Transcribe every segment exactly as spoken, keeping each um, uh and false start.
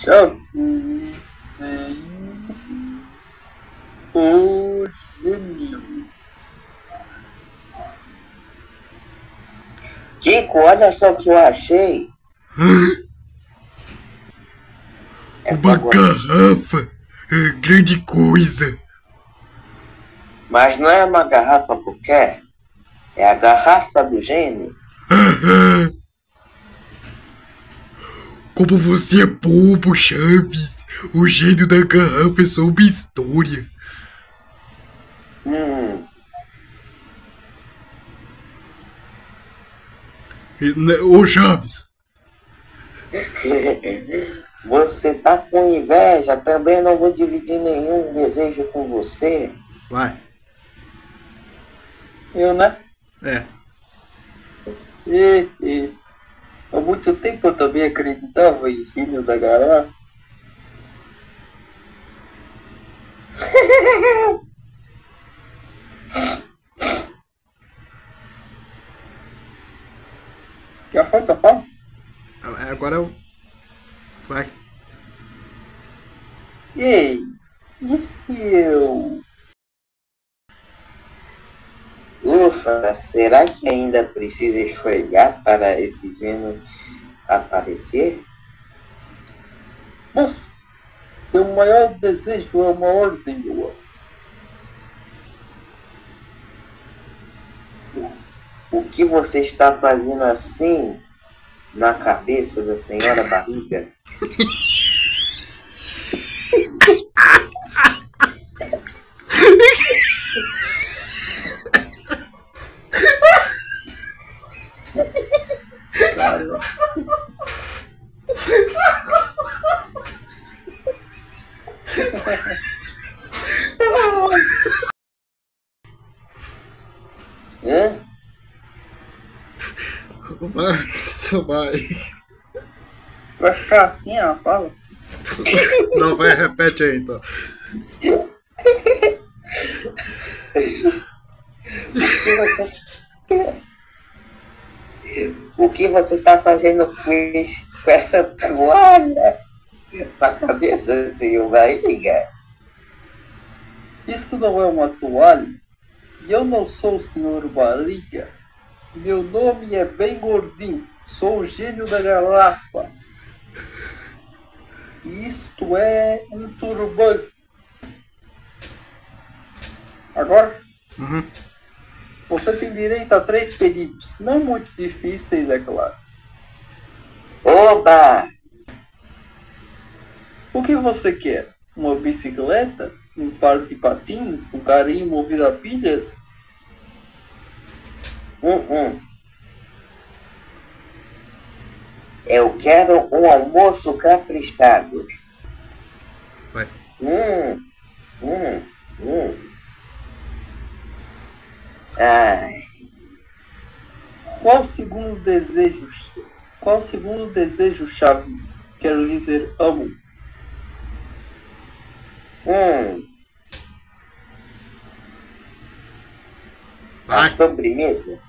Chave sem o gênio. Kiko, olha só o que eu achei. É uma garrafa, é grande coisa. Mas não é uma garrafa qualquer. É a garrafa do gênio. Ah, ah. Como você é bobo, Chaves. O gênio da garrafa é só uma história. Hum. Ô, Chaves. Você tá com inveja? Também não vou dividir nenhum desejo com você. Vai. Eu, né? É. E, e há muito tempo eu também acreditava em gênio da garrafa. Já foi, tá falando? Agora eu... Vai. Ei, e se eu... Ufa, será que ainda precisa esfregar para esse gênio aparecer? Uf, seu maior desejo é uma ordem, meu amor. O que você está fazendo assim na cabeça da senhora Barriga? Hã? Vai, só vai. Vai ficar assim, ó, fala. Não, vai, repete aí, então. O que você está fazendo com, esse, com essa toalha na cabeça, senhor Barriga? Isto não é uma toalha. E eu não sou o senhor Barriga. Meu nome é bem gordinho. Sou o gênio da garrafa. Isto é um turbante. Agora, Uhum. você tem direito a três pedidos. Não muito difíceis, é claro. Oba! O que você quer? Uma bicicleta? Um par de patins? Um carrinho movido a pilhas? Hum, hum. Eu quero um almoço caprichado. Vai. Hum, hum, hum. Ai. Qual o segundo desejo? Qual o segundo desejo, Chaves? Quero dizer, amo. Hum. A Vai. sobremesa?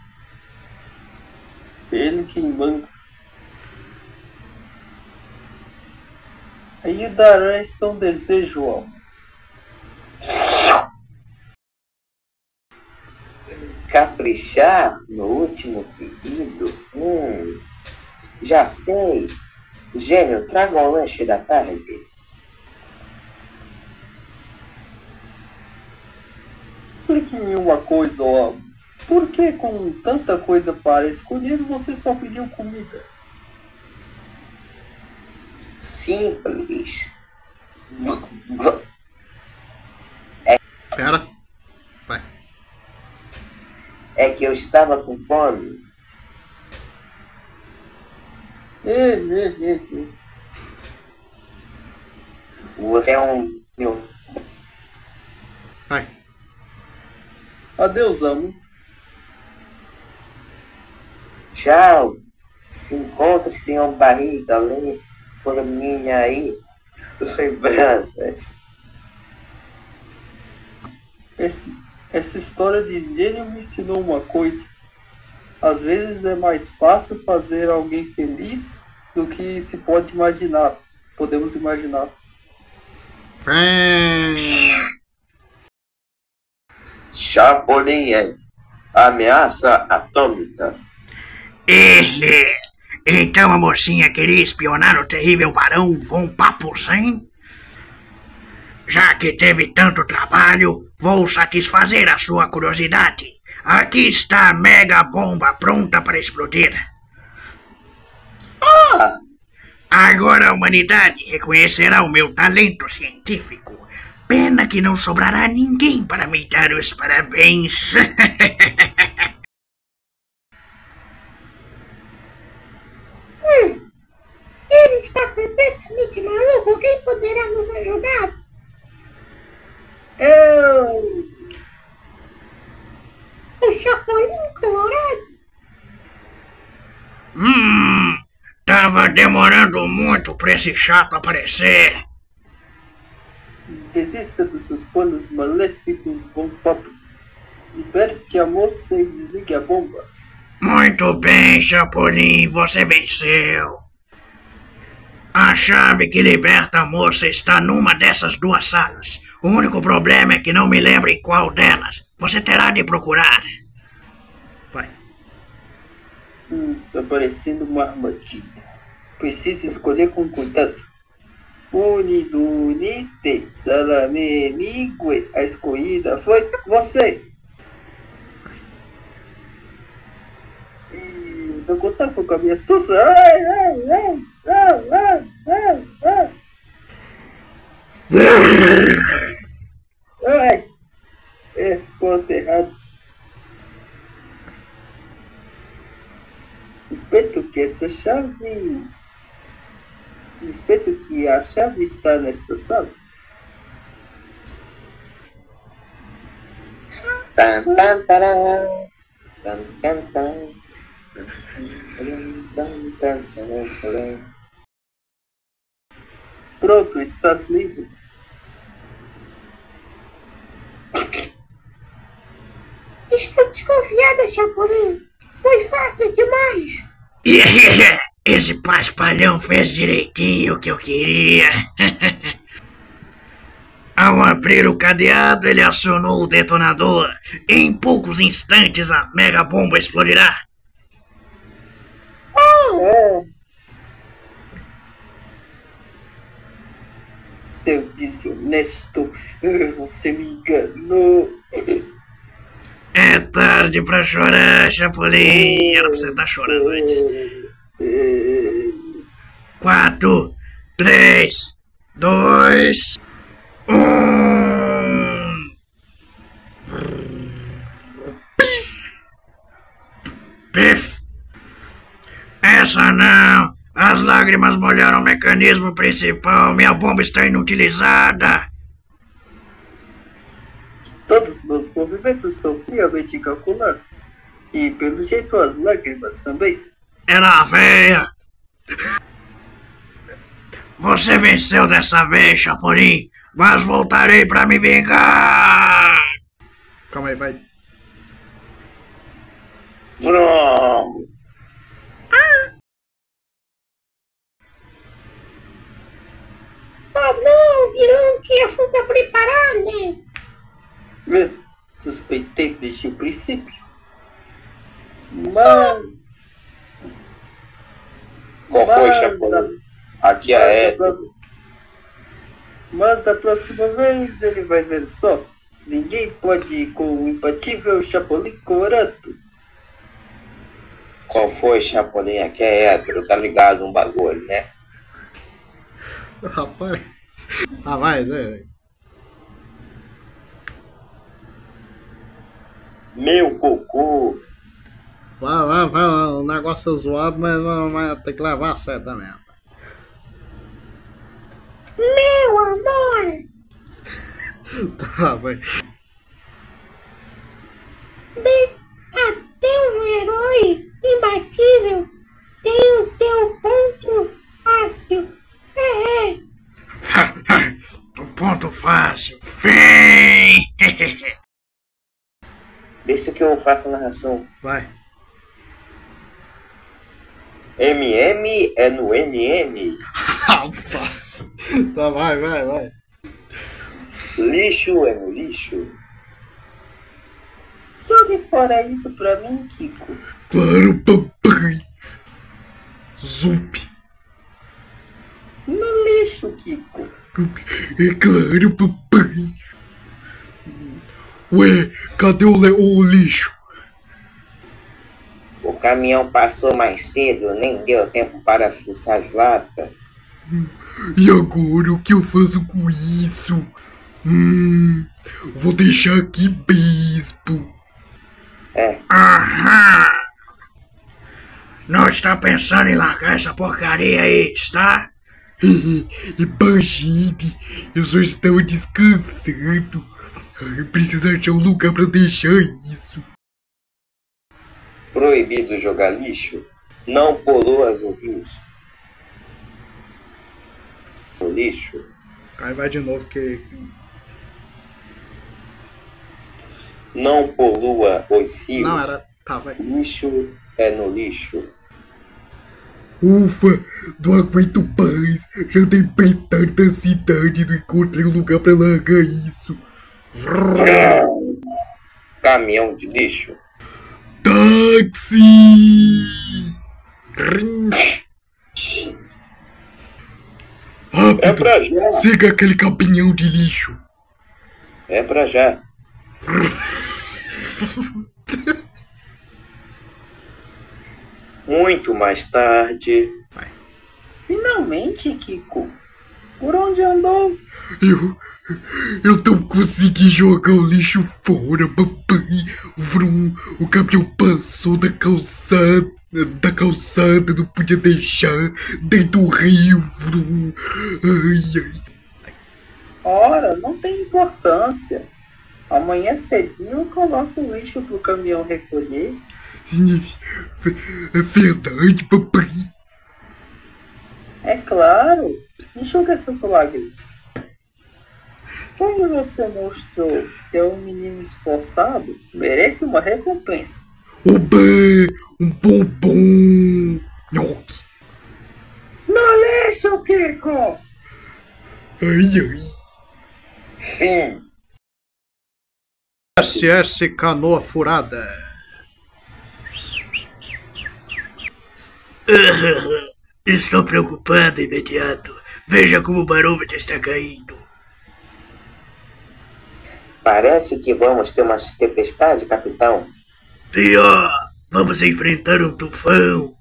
Ele quem manda. Aí dará este um desejo, amo. Caprichar no último pedido? Hum. Já sei. Gênio, traga o lanche da tarde. Explique-me uma coisa, amo. Por que com tanta coisa para escolher você só pediu comida? Simples. Pera. Vai. É que eu estava com fome. E, e, e, e. Você é um... meu. Vai. Adeus, amo. Tchau. Se encontre, senhor Barriga, além por mim aí. Lembranças. Esse, essa história de gênio me ensinou uma coisa. Às vezes é mais fácil fazer alguém feliz do que se pode imaginar. podemos imaginar. Fé. Chapolin é ameaça atômica. É, então a mocinha queria espionar o terrível barão Von Papuzen? Já que teve tanto trabalho, vou satisfazer a sua curiosidade. Aqui está a mega bomba pronta para explodir. Ah! Agora a humanidade reconhecerá o meu talento científico. Pena que não sobrará ninguém para me dar os parabéns. hum, ele está completamente maluco. Quem poderá nos ajudar? Eu... O Chapolin Colorado. Hum, tava demorando muito para esse chato aparecer. Desista dos seus planos maléficos, Von Papo. Liberte a moça e desligue a bomba. Muito bem, Chapolin, você venceu. A chave que liberta a moça está numa dessas duas salas. O único problema é que não me lembro em qual delas. Você terá de procurar. Vai. Hum, tá parecendo uma armadilha. Precisa escolher com cuidado. Unido, unite, salame, migue. A escolhida foi você. E não contava com a minha astúcia. Ai, ai, ai, ai, ai, ai, ai. Ai, é, ponto errado. Suspeito que essa chave... Suspeito que a chave está nesta sala. Tan, tan, taran. Tan, tan, tan. Tan, tan, taran, taran. Pronto, estás livre. Estou desconfiada, Chapolin. Foi fácil demais. Esse paspalhão fez direitinho o que eu queria. Ao abrir o cadeado, ele acionou o detonador. Em poucos instantes, a mega bomba explodirá. É. Seu desonesto, você me enganou. É tarde pra chorar, Chapolin. Era pra você estar chorando antes. Quatro, três, dois, um. Pif! Essa não! As lágrimas molharam o mecanismo principal. Minha bomba está inutilizada. Todos meus movimentos são friamente calculados. E pelo jeito as lágrimas também. É na veia. Você venceu dessa vez, Chapolin, mas voltarei pra me vingar. Calma aí, vai. Vrum. Oh não, ele não tinha fuga preparada. Eu suspeitei desde o princípio. Mas... Qual foi, mas Chapolin? da- Aqui é mas da- Mas da próxima vez ele vai ver só. Ninguém pode ir com o imbatível Chapolin Colorado. Qual foi, Chapolin? Aqui é hétero, tá ligado? Um bagulho, né? Rapaz. Ah, vai, né? Meu cocô. Vai, vai, vai. O negócio é zoado, mas vai, vai ter que levar a sério também. rapaz. Meu amor. Tá, vai. Bem, até um herói imbatível tem o seu ponto fácil. É, é. Do ponto fácil. Fim! Deixa que eu faça a narração. Vai. M M é no N M. Rapaz. Tá, vai, vai, vai. Lixo é no lixo. Jogue fora isso pra mim, Kiko. Claro, papai. Zup. No lixo, Kiko. É claro, papai. Ué, cadê o, le- o lixo? O caminhão passou mais cedo, nem deu tempo para fuçar as latas. E agora o que eu faço com isso? Hum, vou deixar aqui bispo. É, Aham! Não está pensando em largar essa porcaria aí, está? Imagine, eu só estava descansando. Eu preciso achar um lugar pra deixar isso. proibido jogar lixo. Não polua os rios. O lixo. Aí vai de novo que... Não polua os rios. Não, era... Tá, vai. Lixo é no lixo. Ufa, não aguento mais. Já tentei tanta cidade e não encontrei um lugar pra largar isso. Caminhão de lixo. Táxi! É Rápido, pra já. siga aquele caminhão de lixo. É pra já. Muito mais tarde. Finalmente, Kiko. Por onde andou? Eu... Eu não consegui jogar o lixo fora, papai. Vrum, o caminhão passou da calçada, da calçada, não podia deixar, dentro do rio, vrum. Ai, ai. Ora, não tem importância. Amanhã cedinho eu coloco o lixo pro caminhão recolher. É verdade, papai. É claro. Enxuga essas lágrimas. Como você mostrou que é um menino esforçado, merece uma recompensa. Oba, um bombom. Nhoque. No lixo, Kiko! Ai, ai. Fim. S S Canoa Furada. Estou preocupado, imediato. Veja como o barômetro está caindo. Parece que vamos ter uma tempestade, capitão. Pior, vamos enfrentar um tufão.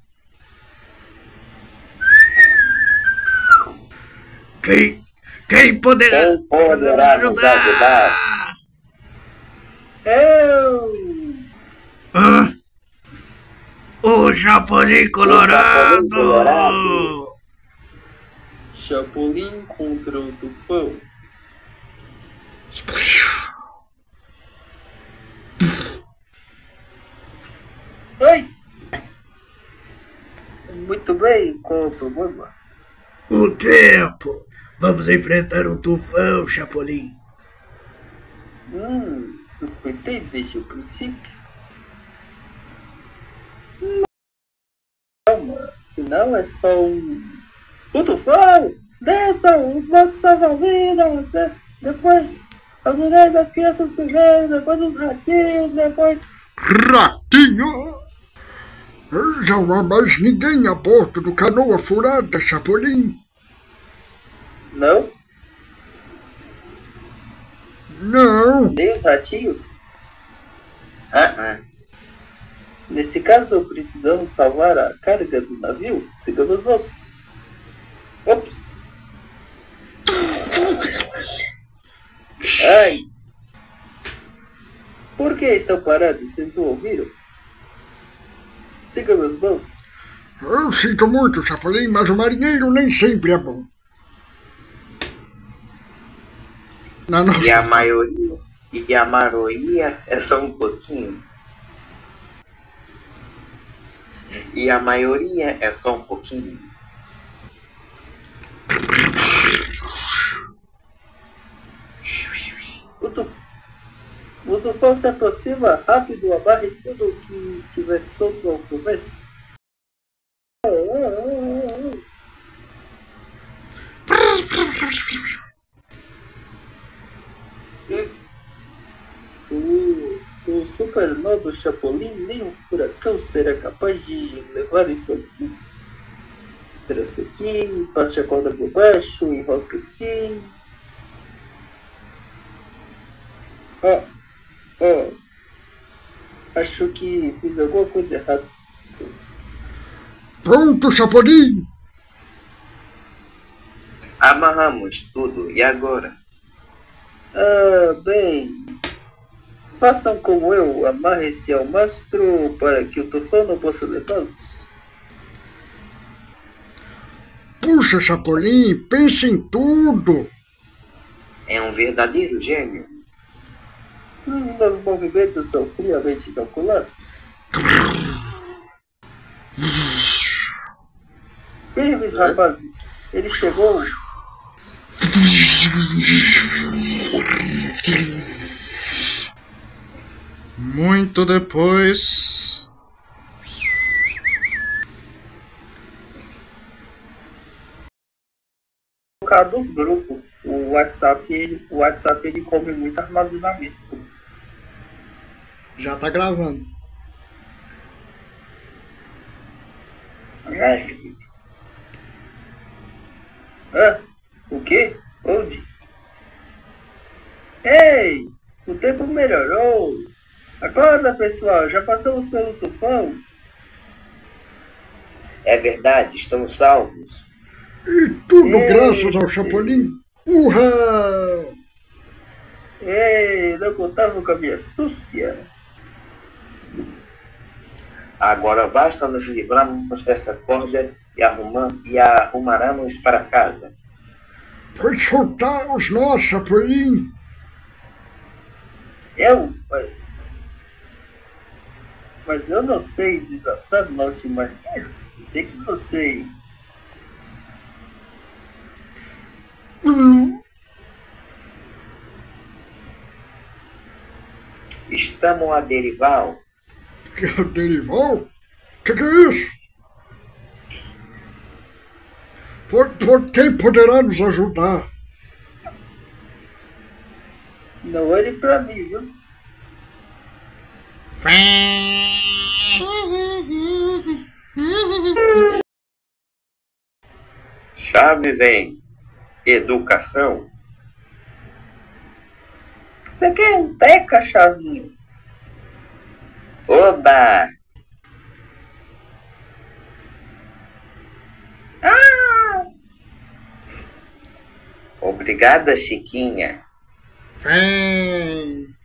Quem, quem poderá, Quem poderá nos ajudar? Eu! Hã? O Chapolin Colorado! O Chapolin Colorado. Chapolin contra o tufão. Oi! Muito bem, qual é o problema? O tempo! Vamos enfrentar um tufão, Chapolin. Hum, suspeitei desde o princípio. Calma, afinal é só um... O tufão! Desça os bancos salva-vidas! Né? Depois as mulheres, as crianças primeiro, depois os ratinhos, depois... Ratinho! Não há mais ninguém a bordo do Canoa Furada, Chapolin. Não? Não. Nem os ratinhos? Ah, ah. Nesse caso, precisamos salvar a carga do navio. Sigamos nós. Ops! Ai! Por que estão parados? Vocês não ouviram? Siga meus mãos. Eu sinto muito, Chapolin, mas o marinheiro nem sempre é bom. Na nossa... E a maioria, e a maioria é só um pouquinho. E a maioria é só um pouquinho. O, tuf... o tufão se aproxima rápido, amarre tudo que estiver solto ao começo. pernol do Chapolin, nem um furacão será capaz de levar isso aqui. Trouxe aqui, passe a corda por baixo, enrosca aqui. Ó, ó. Acho que fiz alguma coisa errada. Pronto, Chapolin! Amarramos tudo, e agora? Ah, bem. Façam como eu, amarre-se ao mastro para que o tufão não possa levá-los. Puxa, Chapolin, pense em tudo! É um verdadeiro gênio. Os meus movimentos são friamente calculados. Firmes, rapazes. Ele chegou. Muito depois... Colocar dos grupos. O WhatsApp, ele, o WhatsApp ele come muito armazenamento. Já tá gravando. Ah, o quê? Onde? Ei, o tempo melhorou. Acorda, pessoal, já passamos pelo tufão. É verdade, estamos salvos. E tudo Ei. graças ao Chapolin. Urra! Ei, não contavam com a minha astúcia. Agora basta nos livrarmos dessa corda e, arrumar, e arrumaremos para casa. Pode soltar os nós, Chapolin. Eu? Mas, mas eu não sei desatar nós de marinheiros. Eu sei que não sei. Hum, Estamos a derivar. que é o Derival? Que que é isso? Por, por quem poderá nos ajudar? Não olhe pra mim, viu? Chaves em educação. Você quer um teca, Chavinho? Oba! Ah! Obrigada, Chiquinha. Vem.